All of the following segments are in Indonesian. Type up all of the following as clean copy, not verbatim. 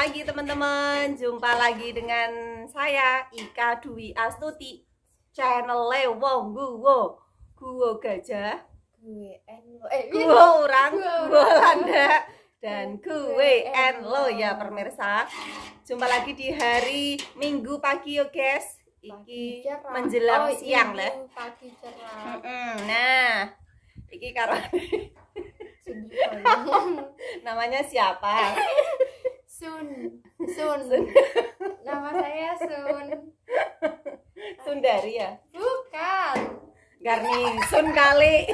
lagi teman-teman, jumpa lagi dengan saya Ika Dwi Astuti, channel Lewong Guwo Gajah, Guwo Orang, Guwo Landa, dan Gue Enlo ya pemirsa. Jumpa lagi di hari Minggu pagi yo guys, iki menjelang siang lah. Pagi cerah. Nah, iki karo namanya siapa? Sun. Nama saya Sun. Sundari ya? Bukan. Garnisun kali.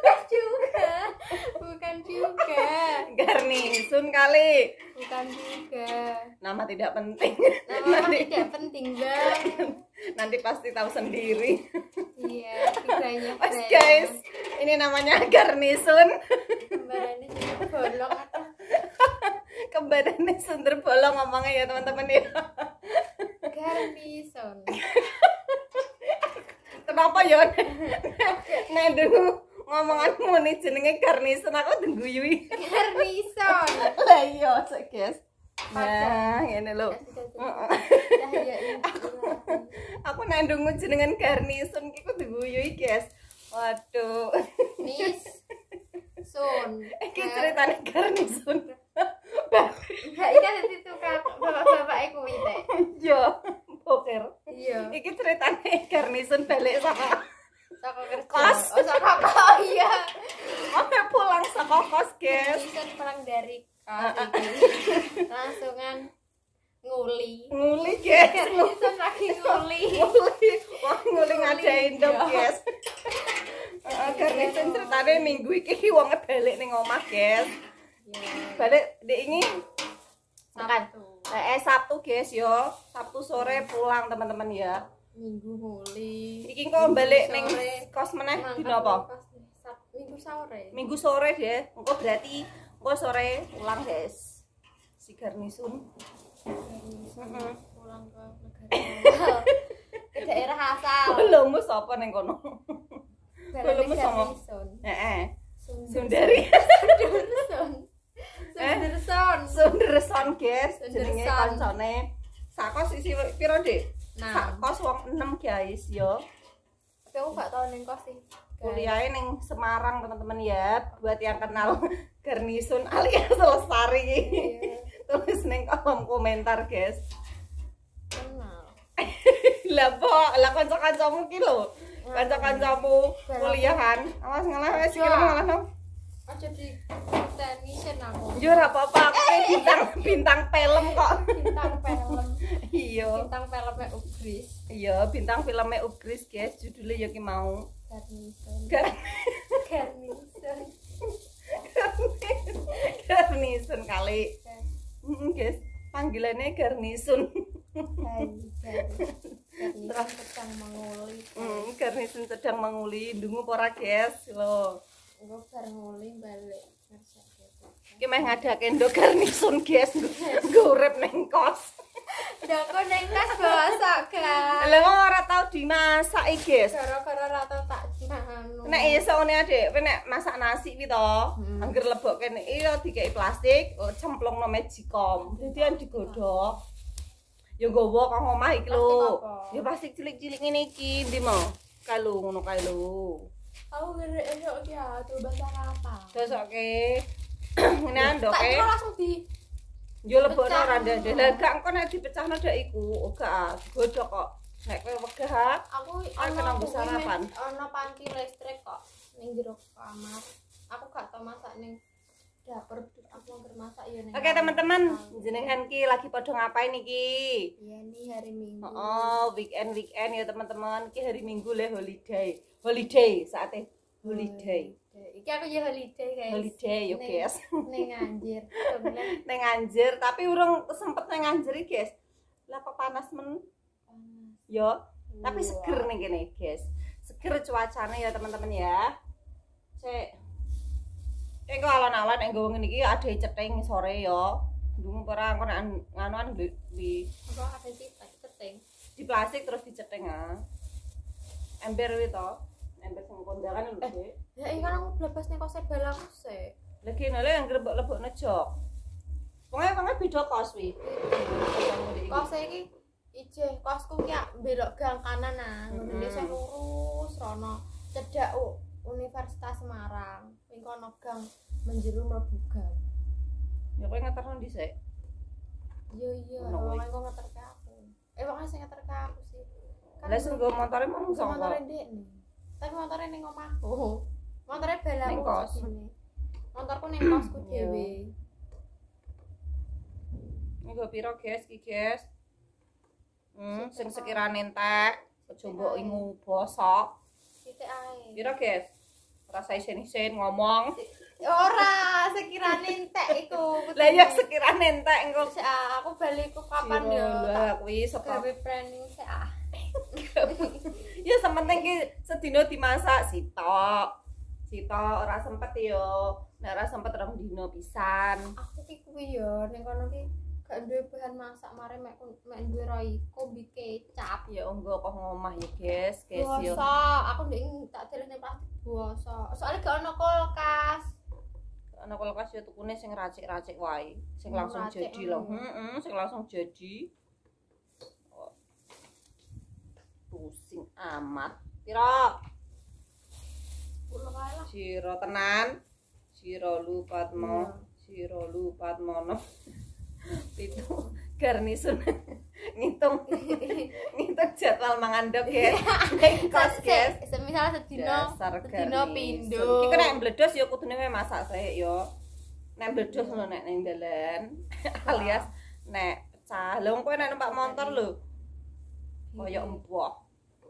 Bukan juga. Garnisun kali. Bukan juga. Nama tidak penting. Nama tidak penting bang. Nanti pasti tahu sendiri. Iya, banyak Guys, ini namanya garnisun. Kembarannya juga bolong atau Kebadannya sundel bolong ngomongnya ya teman-teman ya. garnison. Kenapa ya? Nek dulu ngomonganmu nih jenenge garnisun aku dengguyui. Garnison. Lah iya, guys. Nah, ngene lho. Aku nek ndungu jenengan garnisun ki kudu dengguyui, guys. Waduh. Miss Sun. Iki ceritane garnisun. Enggak, ini kan itu bapak-bapak aku itu. Yo, poker. Iya. Iki ceritane garnisun balik saka Kerja. Kos. Oh, saka kos. Iya. Oke, pulang saka kos, guys. Garnison pulang dari kos iki. Langsungan nguli. Nguli, guys. Garnison lagi nguli. Nguli. Wah, nguli ngadain dong, Iya. guys. Garnisun ceritane minggu iki wong balik ning omah, guys. Iya. Balik di ini Sabtu. Sabtu guys yo. Sabtu sore pulang teman-teman ya. Minggu nguli. Iki kok balik ning Sore. kos meneh Mangkat dino apa? Minggu sore. Minggu sore deh. Engko berarti engko sore pulang guys. Si garnisun. Pulang ke negara. Ke daerah asal. Belum sapa ning kono. Belum sama. Garnison. Heeh. Sundari. Sundaria. Sunderson. Sunderson guys. Jenenge Sunderson. kancane. Sakos isi piro, Dik? Nah, Sakos wong 6 guys yo. tapi aku gak tau neng kos sih. Kuliahnya ning Semarang teman-teman ya, buat yang kenal garnisun alias Lestari Iya. tulis ning kolom komentar guys. Kenal. Lah lah kanca-kancamu ki lho, kanca-kancamu kuliahan awas ngalah wis kira ngalah no. Aja di tenisen aku. Yo ora apa-apa, aku bintang film kok. Bintang film. Iya. Bintang filmnya Ugris. Iya, bintang filmnya Ugris guys, judulnya yo ki mau. Garnison. Gar- Garnison. Garnisun kali. Guys, panggilannya garnisun. Garnison sedang menguli. Garnisun sedang menguli ndungu ora guys lho. Gue bar nguli balik. Iki meh ngadake ndo garnisun guys, nggo urip ning kos. Doko neng kas masak kan. Lha wong ora tau dimasak iki guys. Gara-gara rata tak anu. Nek iso ngene Dik, kowe nek masak nasi kuwi to, angger lebok kene iya dikeki plastik, cemplungno magicom. Dadi an digodhog. Ya nggawa kang omah iki lho. Plastik apa? Ya plastik cilik-cilik ngene iki, ndi mau? Kae lho ngono kae lho. Aku gede esok ya, tuh bahasa apa? Dosoke. Ngene ndoke. Tak kira langsung di Yo lebokno pecah. ora ndek. Lah gak engko nek dipecahno dak iku, gak godhog kok. Nek kowe wegah, aku kena nggo sarapan. Ono panti listrik kok ning jero kamar. Aku gak tau masak ning dapur. Aku angger masak ya ning. Oke teman-teman, jenengan ki lagi padha ngapain iki? Iya nih hari Minggu. Oh, weekend ya teman-teman. Ki hari Minggu le holiday. Holiday saatnya holiday. Iki aku ya holiday guys. Holiday yo guys. Ning Anjir. Neng Anjir, tapi urung sempet neng Anjir iki, guys. Lah kok panas men. Yo, tapi seger nih gini guys. Seger cuacanya ya teman-teman ya. Cek. Kok alon-alon nek nggo ngene iki ada cething sore ya. Ndung ora engko nek nganuan di Apa ada sih ceting. di plastik terus dicething ah. Ember kuwi to. Ember sing kondangan lho, Dik. Ya iki kan aku blebas ning kose balaku sih. Lagi nale yang lebok-lebokno jok. Wong beda kos wi. Kos iki ijeh kosku ki belok gang kanan nah, ngono sing lurus rono cedhak Universitas Semarang. Ning kono gang menjeru mlebu gang. Ya kowe ngeterno dhisik. Iya, wong kok ngeterke aku. Wong sing ngeterke aku sih. Lah sing nggo motore mung sapa? Motore ndekne. Tapi motore ning omahku. Motore balaku kos. Motorku ning kosku dhewe. Nggo piro, guys, iki, guys? Sing sekirane entek, aja mbok ingu bosok. Sithik ae. Piro, guys? Rasa isen-isen ngomong. Ora, sekirane entek iku. Lah ya sekirane entek engko. Aku baliku kapan ya? Lah kuwi saka gawe planning sik ah. Ya sementing ki sedina dimasak sitok. Sitok ora sempet yo. Nek ora sempet rong dina pisan. Aku ki kuwi yo ning kono ki gak duwe bahan masak mare mek duwe roiko bi kecap. Ya engko kok ngomah ya, guys. Guys yo. Bosok, aku ndek tak delehne plastik bosok. Soale gak ono kulkas. Ana kulkas ya tukune sing racik-racik wae, sing langsung jadi lho. Sing langsung jadi. Oh. Pusing amat. Piro? 10 wae lah. Siro tenan. Siro Lupatmo, Siro Lupatmono. Itu garnisun. Ngitung jadwal mangan dok ya. Ning kos, guys. Semisal sedina pindho. Iki nek mbledos ya kudune masak sae ya. Nek mbledos lho nek ning dalan. Alias nek pecah. Lah kowe nek numpak motor lho. Kaya empoh.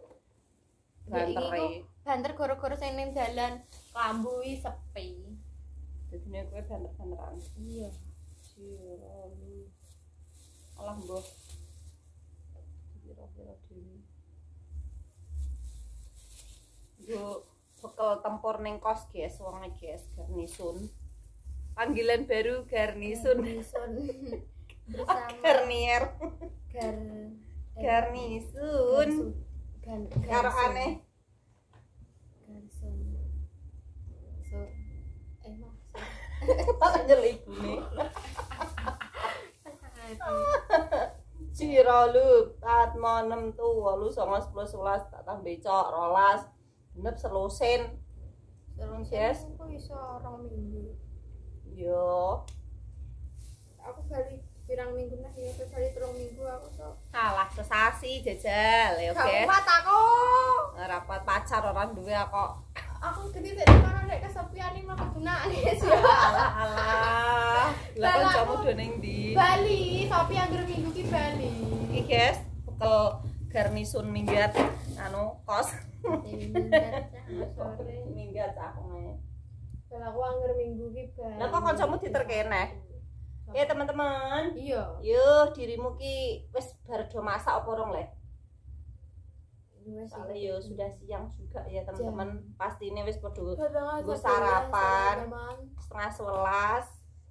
Banter gara-gara sing ning dalan klambu sepi. Dadine kowe banter-banteran. Iya. Siralu. Alah mbah. Kira-kira dhewe. Yo bekal tempur ning kos, guys, wonge, guys, garnisun. Panggilan baru garnisun. Bersama Garnier. Garnisun. Karo aneh. Garnisun. Tak nyelibune. Siralu Patmo 6 tu 8 9 10 11 tak tambah cok 12 genep selusin. Terus yes. Aku iso 2 minggu. Yo. Aku balik pirang minggu nah ya balik 3 minggu aku tok. Kalah sesasi jajal ya, guys. Kuat aku. Rapat pacar orang duwe kok. Aku gede nek kono nek kesepian iki mah gunane ya. Alah. Lah kan kamu do ning ndi? Bali, tapi anggar minggu ki Bali. Iki, guys, bekel garnisun minggat anu kos. Minggat cahone. Kalau aku anggar minggu ki Bali. Lah kok kancamu diterkene? Ya teman-teman. Iya. Yo, dirimu ki wis bar do masak apa rong le? Soalnya yo sudah siang juga ya teman-teman. Pasti ini wis podo nggo sarapan 10:30.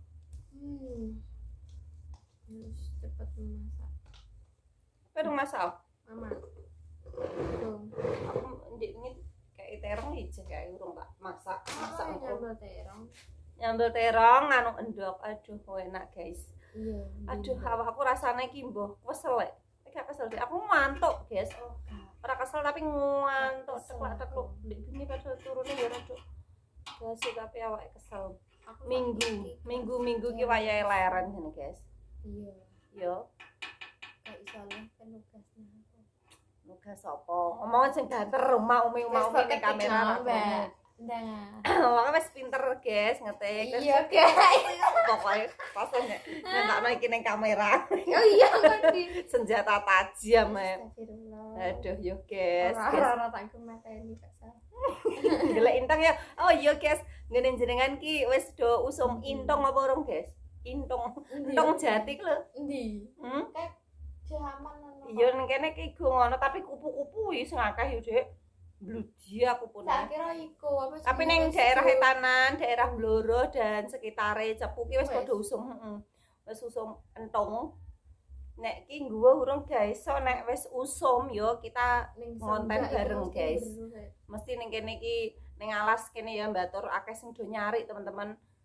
Harus cepat memasak. Perlu masak? Mama. Dong. Aku ini kayak terong aja kayak urung tak masak. Masak nyambel terong. Nyambel terong anu endok. Aduh, enak, guys. Iya. Aduh, awakku rasane ki mbah kesel lek. Gak kesel deh. Aku ngantuk, guys. Ora kesel tapi ngantuk. Teklak-tekluk. Ini padahal turune ya rada. Basi tapi awake kesel. Minggu ki wayahe leren ngene, guys. Iya. Yo. Gak iso leh kan nugasnya aku. Nugas apa? Ngomong sing banter umi ning kamera Mbak. Ndang. Wong wis pinter, guys, ngetik. Iya, guys. Pokoke pas nyentakno iki ning kamera. Oh iya, ngerti. Senjata tajam. Astagfirullah. Aduh, yo, guys. Ora tak gemateni Kak Sa. Golek intang ya. Oh iya, guys. Ngene jenengan ki wis do usum intong apa urung, guys? Intong jati lho. Endi? Kayak jaman ngono. Iya ning kene ki go ngono tapi kupu-kupu sing akeh yo, Dik. Bludi aku pun. Tak kira iku apa sih? Tapi ning daerah Etanan, daerah Bloro dan sekitare Cepu ki wis padha usum, Wis usum entong. Nek ki ngguwa urung guys, so nek wis usum yo kita ngonten bareng, guys. Mesti ning kene ki ning alas kene ya mbatur akeh sing do nyari, teman-teman.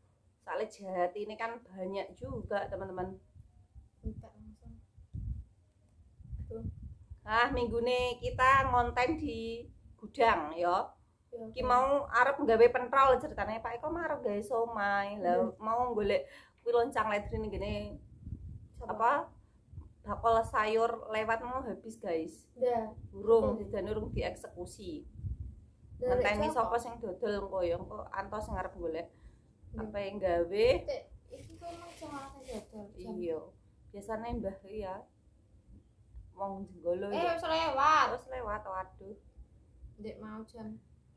Soalnya Jati ini kan banyak juga teman-teman. Enggak langsung. Tuh. Minggu ini kita ngonten di gudang ya. Ki Ya, mau arep nggawe pentrol ceritane Pak Eko arep gawe somai. Lah mau golek kuwi loncang ledrin gini apa bakal sayur lewat mau habis guys. Dah. Burung dan urung dieksekusi. Ngenteni sapa sing dodol engko ya engko Anto sing arep golek apa yang gawe. Iki kok emang jangan sing dodol. Iya. Biasane Mbah ya. Wong jenggolo Wis lewat. Terus lewat waduh. Ndek mau jam.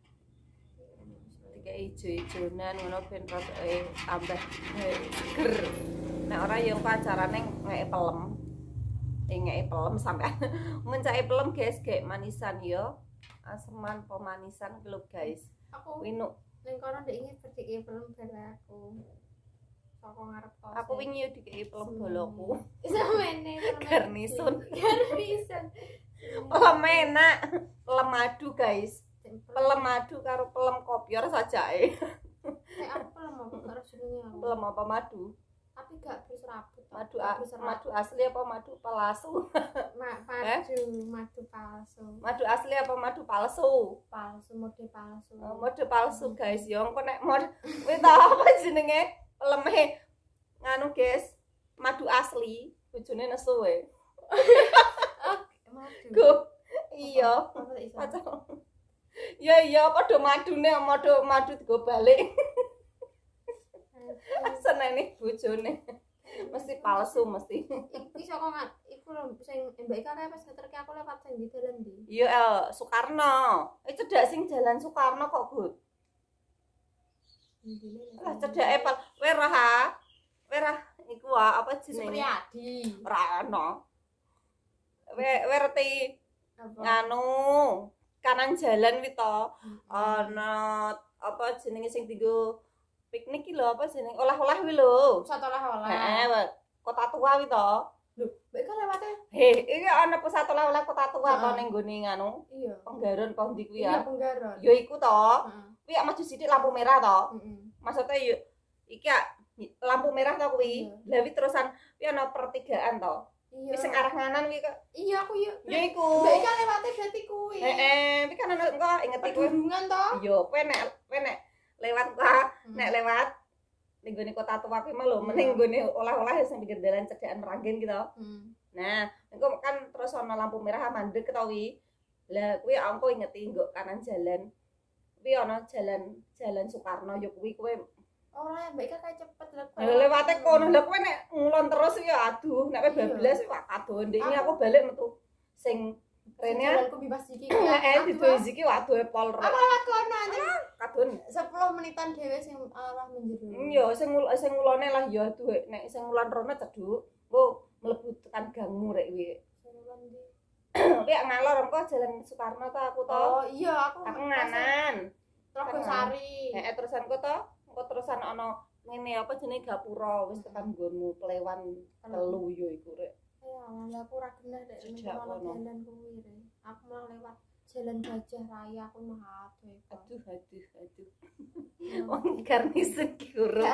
Tiga ijo-ijonan ngono ben tambah seger. Nek ora ya engko acarane ngeke pelem. Ngeke pelem sampean. Mencake pelem guys, gek manisan ya. Aseman pemanisan lho guys. Aku Winuk. ning kono ndek iki berdike pelem bela aku. Saka ngarep kos. Aku wingi yo dikeki pelem boloku. Samene Garnison. Garnison. Pelem enak. Pelem madu guys. Pelem madu karo pelem kopior sajake. Aku pelem apa karo jenenge aku. Pelem apa madu? Tapi gak berserabut. Madu asli apa madu palsu? Madu palsu. Madu asli apa madu palsu? Palsu, mode palsu. Mode palsu guys, ya engko nek mod kuwi ta apa jenenge? Peleme nganu guys, madu asli, bojone nesu wae. Madu. Iya. Ya padha madune madu digo balik. Senene bojone. Mesti palsu mesti. Iki saka iku lho sing Mbak Ika kae pas ngeterke aku lewat sing di dalan ndi. Iya, Soekarno. Cedhak sing jalan Soekarno kok, Gut. Lah cedhake pal. Werah iku apa jenenge? Supriyadi. Ora ono. Werti nganu kanan jalan wi to. Ana apa jenenge sing dienggo piknik ki lho apa jenenge? Olah-olah wi lho. Pusat olah-olah. Heeh, Kota Tua wi to. Lho, Mbak Ika lewate. Iki ana pusat olah-olah Kota Tua to ning gone nganu. Iya. Penggaron kok ndi kuwi Iya, ya? Penggaron. Ya iku to. Kuwi maju sithik lampu merah to. Heeh. Maksudnya yo iki lampu merah to kuwi. Lah wi terusan kuwi ana pertigaan to. Iya. Wis sing arah kanan kuwi kok. Iya, aku yo. Ya iku. Mbak Ika lewate berarti kuwi. Kuwi kan ana engko ingeti kuwi. Pedunungan to. Iya, kowe nek lewat nek lewat ning gone Kota Tua kuwi mah lho, mending gone olah-olah sing pinggir dalan cedhakan Meranggen gitu. Nah, engko kan terus ana lampu merah mandek to wi. Lah kuwi engko ingeti nggo kanan jalan. Kuwi ana jalan Soekarno ya kuwi kowe. Ora Mbak Ika kae cepet lho. Lewate kono. Lah kowe nek ngulon terus ya aduh, nek kowe bablas wak kadon ndekne aku balik metu sing rene aku bebas iki. Didoe iki waduh pol. Apa lewat kono anjing? Kadon 10 menitan dhewe sing arah menjero. Iya, sing ngulone lah ya aduh nek sing ngulon rono cedhuk. Wo mlebu tekan gangmu rek kuwi. Kuwi ngalor engko jalan Soekarno to aku to. Oh iya, aku nganan. Trogosari. Terusan ku to, engko terusan ana ngene apa jenenge gapura wis tekan nggonmu Plewan 3 yo iku rek. Ya, aku ora genah nek jalan kuwi rek. Aku malah lewat Jalan Gajah Raya aku mah aduh. Wong garnison ki urung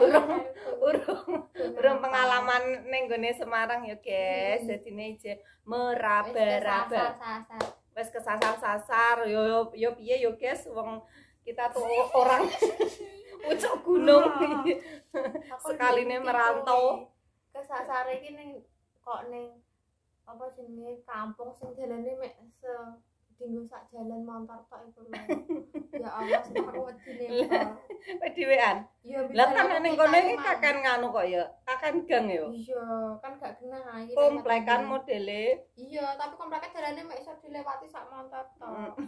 pengalaman ning gone Semarang ya guys. Dadine je meraba-raba. Wis kesasar-sasar yo piye yo guys wong kita tuh orang pucuk gunung. Sekaline merantau. Kesasar iki ning kok ning apa jenenge kampung sing dalane mek dinggo sak jalan motor tok iku lho. Ya Allah, aku wedine kok. Dhewean. Lah kan ning kono iki kakan nganu kok ya. Kakan gang ya. Iya, kan gak genah iki. Komplekan modele. Iya, tapi komplekan dalane mek iso dilewati sak motor tok.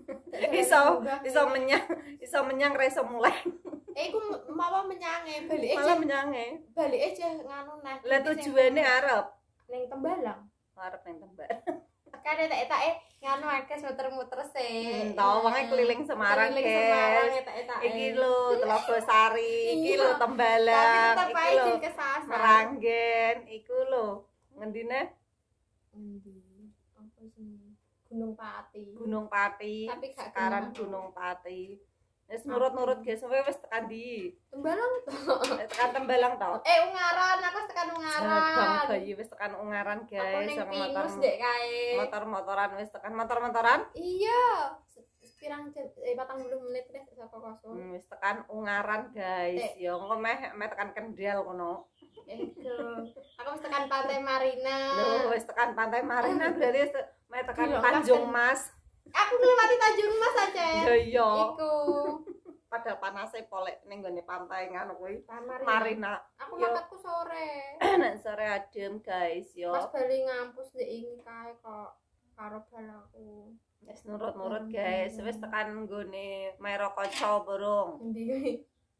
Iso menyang ra iso mulai. Iku mawa menyange, balike malah menyange. Balike je nganu neh. Lah tujuane arep ning Tembalang. Arep ning Tembalang. Kan etak-etake nganu akeh muter-muter sih. Tau wonge keliling Semarang, guys. Iki lho Telogosari, iki lho Tembalang, iki lho Meranggen, iku lho ngendine? Endi? Apa sih? Gunung Pati. Gunung Pati. Tapi gak sekarang Gunung Pati. Wis nurut-nurut guys, wis tekan ndi? Tembalang to. Tekan Tembalang to. Ungaran, aku wis tekan Ungaran. Jabang bayi wis tekan Ungaran guys, sama motor dek kae. motor-motoran wis tekan motor-motoran. Iya. Pirang 40 menit deh saka kosong. Wis tekan Ungaran guys. Ya engko meh tekan Kendal kono. Aku wis tekan Pantai Marina. Lho, wis tekan Pantai Marina berarti meh tekan Tanjung Mas. Aku ngelewati Tanjung Mas aja. Iya. Iku. Padahal panase polek ning gone pantai ngono kuwi. Marina. Aku mangkatku sore. Nek sore adem guys yo. Pas bali ngampus ndek iki kae kok karo balaku. Wis nurut-nurut guys. Wis tekan nggone Mero Kaca burung. Endi kuwi?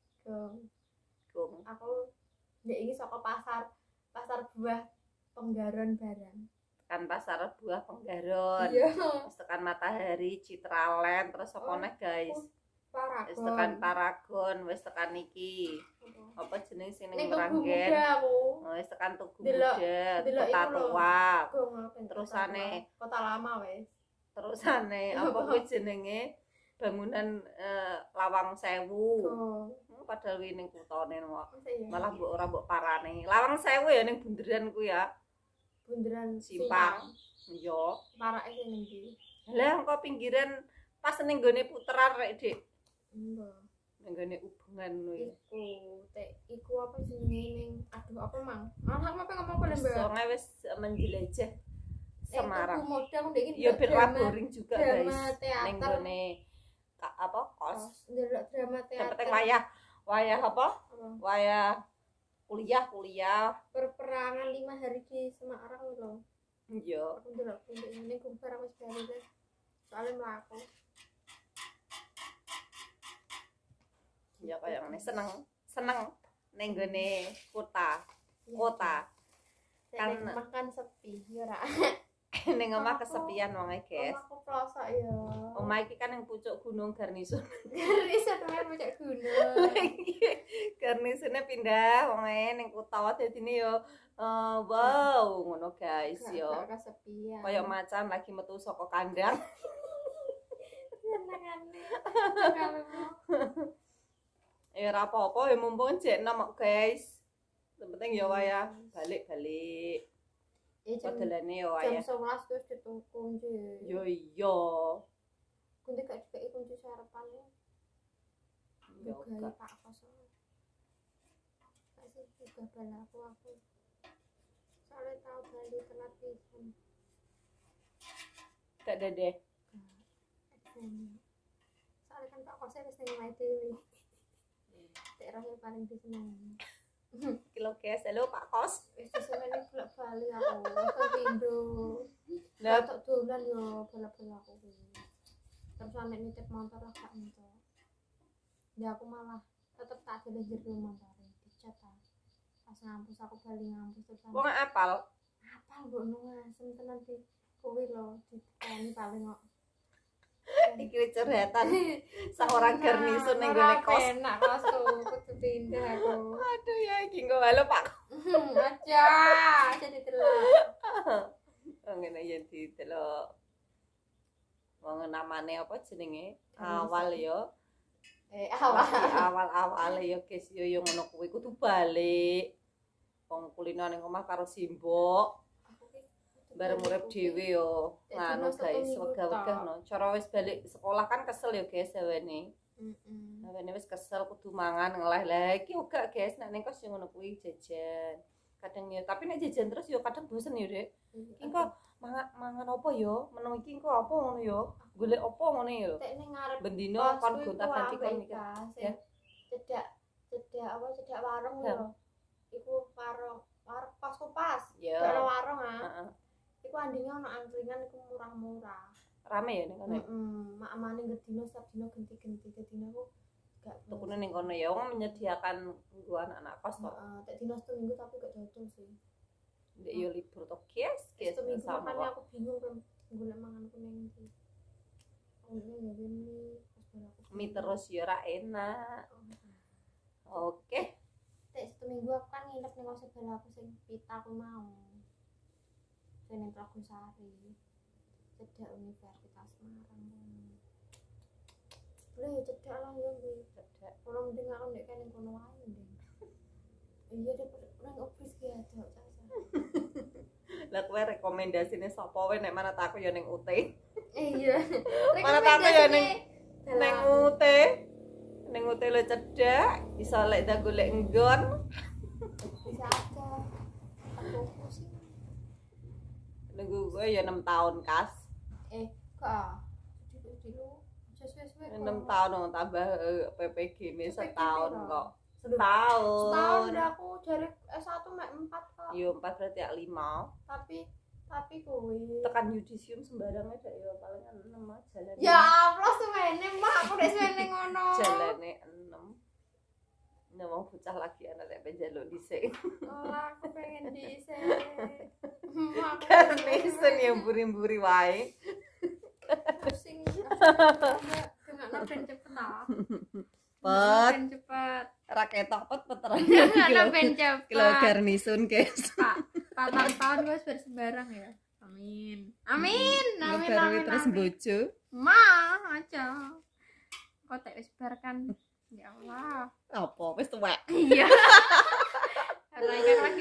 Gong. Aku ndek iki saka pasar buah Penggaron barang. Tekan pasar buah Penggaron. Iya. Wis tekan Matahari, Citraland, terus apa neh guys? Paragon. Wis tekan Paragon, wis tekan iki. Apa jeneng sing ning Meranggen? Wis tekan Tugu Delok- Muda, delok Kota iku lho. Tua. Terusane Kota Lama wis. Terusane apa kuwi jenenge bangunan Lawang Sewu. Padahal kuwi ning kutane kok. Malah mbok ora mbok parane. Lawang Sewu ya ning bunderan ku ya. Bunderan Simpang. Iya. Parake sing ndi? Lah engko pinggiran pas ning gone puteran rek, Dik. Mbah. Ning gone Ubungan kuwi. Iku apa jenenge ning aduh apa mang? Anak apa ngomong kok Mbak? Songe wis menjelajah Semarang. Modang ndek iki. Ya boring juga guys. Drama teater. Ning gone apa? Kos. Ndelok drama teater. Dapet wayah apa? Wayah kuliah. Perperangan 5 hari di Semarang lho. Iya. Aku ndelok ini kumbar wis bali wis. Soale mlaku. Ya kaya ngene seneng ning gone kota. Kan makan sepi ya ora. Ning omah kesepian wonge, guys. Aku pelosok ya. Omah iki kan ning pucuk Gunung Garnisun. Riset temen pucuk gunung. Garnisune pindah wonge ning kutha dadine yo wow ngono guys yo. Kesepian. Kaya macan lagi metu saka kandang. Ya ora apa-apa ya mumpung jek enom guys. Yang penting ya wayah balik-balik. Padahane ya wayah. Jam 11 wis dikunci. Yo iya. Kunci gak dikeki kunci sarepane. Yo gak Pak kosong. Kasih juga balaku aku. Soalnya tau bali telat pisan. Gak deh. Soalnya kan Pak kosnya wis ning omahe dhewe. Daerah yang paling disenengi. Kilo guys, halo Pak Kos. Wis disenengi bolak-balik aku. Wis pindho. Lah tok dolan yo bala-bala aku kuwi. Terus sampe nitip motor gak entuk. Ya aku malah tetep tak dhewe jero motor dicat ta. Pas ngampus aku bali ngampus terus. wong apal. Apal mbok nungasem tenan di kuwi lho ditekani paling kok. Iki curhatan seorang Garnisun ning gone kos. Enak kosku kudu pindah aku. Aduh ya iki nggo halo Pak. Aja ditelok. Ngene ya ditelok. Wong namane apa jenenge? Awal yo. Awal yo guys yo ngono kuwi kudu balik. Wong kulino ning omah karo simbok. Bareng urip dhewe yo nganu guys wegah-wegah no. Cara wis balik sekolah kan kesel yo guys awene. Awene wis kesel kudu mangan ngeleh-leh iki uga guys nek ning kos yo ngono kuwi jajan. Kadang yo tapi nek jajan terus yo kadang bosen yo Dek. Iki kok mangan apa yo? Menu iki kok apa ngono yo? Golek apa ngono yo? Tek ning ngarep Bendino kon gonta-ganti kon mikir. Ya. Cedak warung yo. Iku warung kosku pas. Ono warung ah. Iku andine ono angkringan iku murah-murah. Rame ya ning kono. Mak-mane gedino setiap dino ganti-ganti gedino aku gak tukune ning kono ya wong menyediakan nggo anak-anak kos to. Heeh, tek dino seminggu tapi gak dodol sih. Ndek yo libur to guys, Seminggu sama makanya aku bingung kan golek mangan kuning iki. Ngene ya mie terus ya ora enak. Oke. Tek seminggu aku kan nginep ning kos balaku sing pita aku mau. Sing ning Trogosari. Cedak Universitas Semarang. Lah ya cedak lah ya kuwi. Cedak. Ora mending aku nek kene kono wae mending. Iya deh nang office ki aja caca. Lah kowe rekomendasine sapa wae nek mana aku ya ning UT. Iya. Mana aku ya ning UT. Ning UT lo cedak, iso lek dak golek nggon. Bisa aja. Aku pusing. Nunggu gue ya 6 tahun kas. Kak. Dulu suwe-suwe 6 tahun dong tambah PPG ini setahun kok. Setahun Setahun. udah aku dari S1 mek 4 kok. Yo 4 berarti ya 5. Tapi kuwi Tekan yudisium sembarang aja ya paling 6 jalan. ya Allah suwene mah aku udah suwene ngono. Jalane 6. Nah mau bocah lagi anak lek penjaluk dhisik. Ora aku pengen dhisik. Karnesen yang buri-buri wae. Pusing. Dengar ben cepet ah. Pet, Ben cepet. ra ketok pet terus. Dengar ben cepet. Kilo garnisun guys. Pak 4 tahun gue sembarang ya. Amin. Amin. Amin. Baru Amin. terus bojo. Ma aja. Kok tak wis bar kan. Ya Allah. Apa wis tuwek. Iya. Karena kan lagi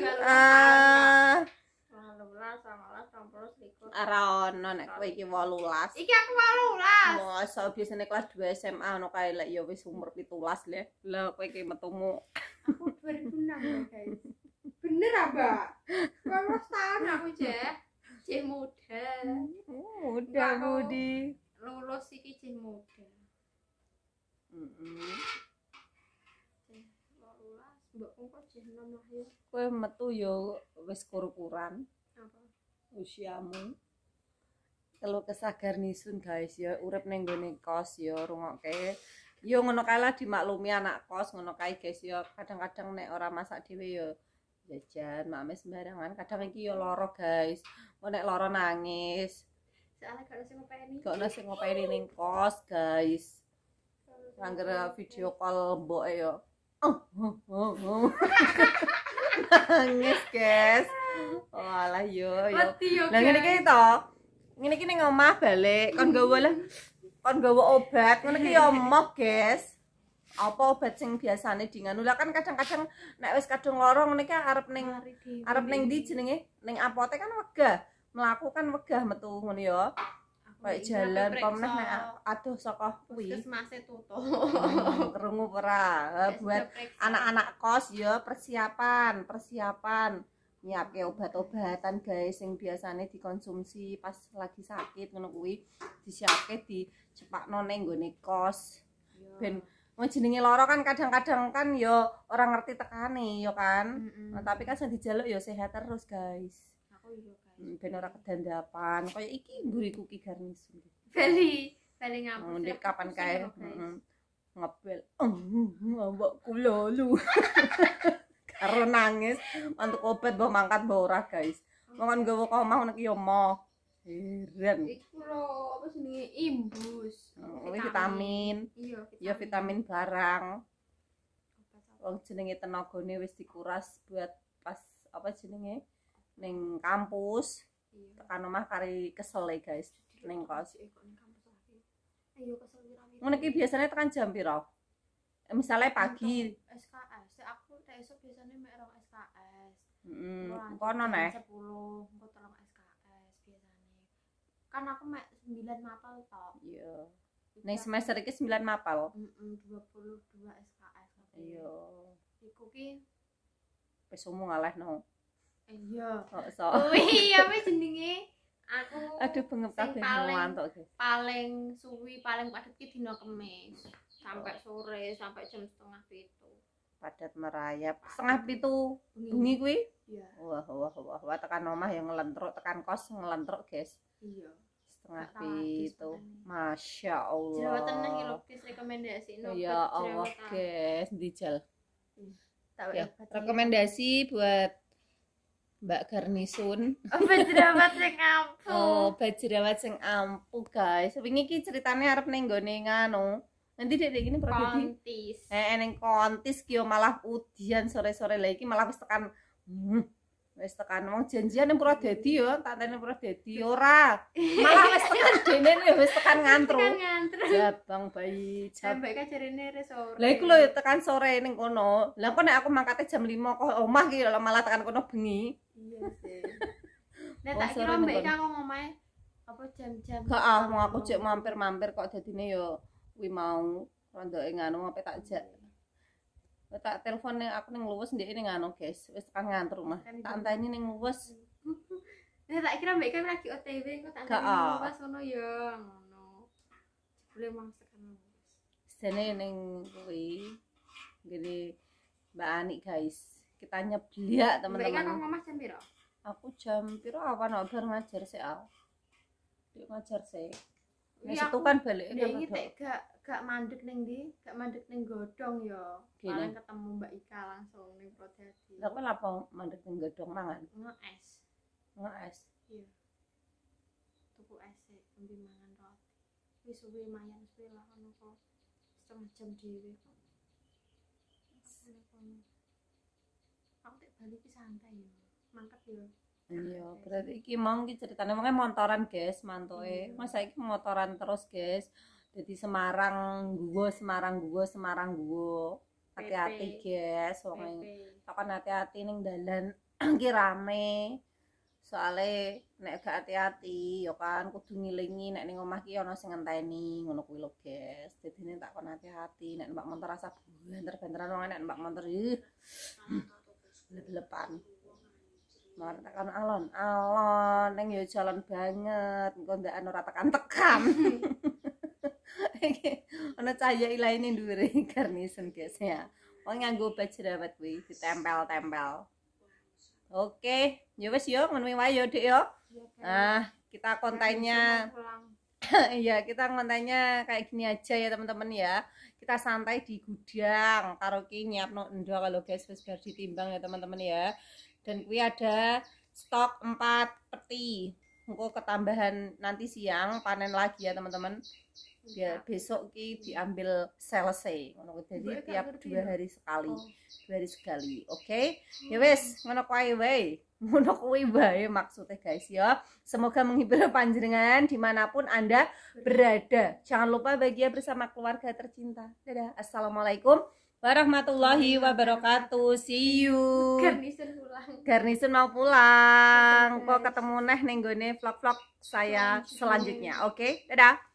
Ora ono nek kowe iki 18. Iki aku 18. Masa biasane kelas 2 SMA ono kae lek ya wis umur 17 le. Lah kowe iki metumu Aku 2006 ya guys. Bener apa? 12 tahun aku ceh muda. udah Budi. Lulus iki ceh muda. Heeh. Ceh 18. Mbokku kok ceh 6 lah ya. Kowe metu yo wis kur-kuran Apa? usiamu. Kalau kesagar nisun guys ya urip ning gone kos ya rungokke. Yo ngono kae lah dimaklumi anak kos ngono kae guys ya. Kadang-kadang nek ora masak dhewe ya jajan mame sembarangan. Kadang iki yo lara guys. Kok nek lara nangis. Soalnya gak sing ngopeni. Gak ono sing ngopeni ning kos guys. Angger video call mboke yo. Nangis guys. Walah yo. Lah ngene iki to. Ngene iki ning omah balik kon nggawa obat. Ngono iki yo emoh, guys. Apa obat sing biasane dinganu. Lah kan kadang-kadang nek wis kadung lara ngene iki arep ning ndi jenenge? Ning apotek kan wegah. Mlaku kan wegah metu ngono ya. Kayak jalan pemneh nek aduh saka kuwi. Puskesmase tutup. Krungu ora. Buat anak-anak kos ya persiapan. Nyiapke obat-obatan guys sing biasane dikonsumsi pas lagi sakit ngono kuwi disiapke dicepakno ning nggone kos. Ben wong jenenge lara kan kadang-kadang kan ya ora ngerti tekane ya kan. Nah, tapi kan sing dijaluk ya sehat terus guys. Aku iya guys. Ben ora kedandapan. Kaya iki mburiku ki garnisun. Bali ngapus. Ndek kapan kae ngebel. Mbokku lolu. Karo nangis untuk obat mbok mangkat mbok ora guys. Wong nggawa kok omah ngono ki yo moh. Heran. Iku lho apa jenenge imbus. Vitamin. Iya, Ya vitamin barang. Wong jenenge tenagane wis dikuras buat pas apa jenenge ning kampus. Tekan omah kari kesel guys ning kos. Ayo kesel wira-wira. Ngono ki biasanya tekan jam piro? Misalnya pagi. SKS. Aku tak esuk biasanya mek rong SKS. Kono neh. 10, engko 3 SKS biasanya. Kan aku mek 9 mapal tok. Iya. Ning semester iki 9 mapal. 22 SKS. Iya. Iku ki Wis umum ngalehno. iya. Sok. Kuwi apa jenenge? Aku Aduh bengep kabeh ngantuk guys. paling suwi paling padet ki dina Kamis sampai sore sampai jam 6:30 Padat merayap. 6:30 bengi kuwi. iya Wah tekan omah yang ngelentruk, tekan kos ngelentruk guys. iya 6:30. Masya Allah. jerawatan nang lho guys rekomendasi Ya Allah guys, dijal. tak Ya, rekomendasi buat Mbak Garnisun. obat jerawat sing ampuh. Obat jerawat sing ampuh guys. Wingi iki ceritane arep ning nggone nganu. Nanti dek gini prodi. Kontis. Ning kontis ki malah udian sore-sore lagi malah wis tekan Wis tekan wong janjian ning Purwodadi yo, tak tene Purwodadi ora. Malah wis tekan dene ya wis tekan ngantru. Jabang bayi. Sampai ka jarene re sore. Lah iku lho tekan sore ning kono. Lah kok nek aku mangkate jam 5 kok omah ki malah tekan kono bengi. Iya sih. Nek tak kira mbek ka kok ngomahe apa jam-jam. Gak mau aku cek mampir-mampir kok dadine yo kuwi mau rondoke nganu apa tak jak. Tak telepon aku ning luwes ndek ning anu guys, wis tekan ngantru mah. Tak anteni ning luwes. Nek tak kira mbek kan lagi OTW kok tak anteni luwes ngono ya, ngono. Boleh mang tekan luwes. Sene ning kuwi gede Mbak Ani guys. Kita nyeblak teman-teman. Mbak kan ngomah jam piro? Aku jam piro awan bar ngajar sik ah. Dia ngajar sik. Nek setu kan balik iki gak mandek ning ndi? Gak mandek ning godhong ya. Paling ketemu Mbak Ika langsung ning Purwodadi. Lah kok apa mandek ning godhong mangan? Ngees. Ngees. Iya. Tuku es sik sambil mangan roti. Wis suwe mayan suwe lah ngono kok. Setengah jam dhewe kok. Aku tak balik ki santai ya. Mangkat ya. Iya, berarti iki mau iki ceritane wong montoran guys, mantoke. Mas saiki motoran terus guys. Jadi Semarang guwo. Hati-hati guys, wong takon hati-hati ning dalan ki rame. Soale nek gak hati-hati ya kan kudu ngilingi nek ning omah ki ana sing ngenteni, ngono kuwi lho guys. Dadine takon hati-hati nek numpak motor rasa banter-banteran wong nek numpak motor lep-lepan. Mar tekan alon ning yo jalan banget, engko ndak ora tekan-tekan. Iki ana cahaya ilaine ndure garnison guys ya. Wong nganggo baju jerawat kuwi ditempel-tempel. Oke, ya wis yo ngono wae yo Dik yo. Nah, kita kontennya iya, kita kontennya kayak gini aja ya teman-teman ya. Kita santai di gudang karo ki nyiapno endo kalau guys wis bar ditimbang ya teman-teman ya. Dan kuwi ada stok 4 peti. Engko ketambahan nanti siang panen lagi ya teman-teman. Ya besok ki diambil selesai. Ngono jadi tiap 2 hari sekali. 2 hari sekali. Oke. Ya wis, ngono kuwi wae. Ngono kuwi wae maksudnya guys ya. Semoga menghibur panjenengan dimanapun Anda berada. Jangan lupa bahagia bersama keluarga tercinta. Dadah. Assalamualaikum warahmatullahi wabarakatuh. See you. Garnison mau pulang. Kok ketemu neh ning gone vlog-vlog saya selanjutnya. Oke, dadah.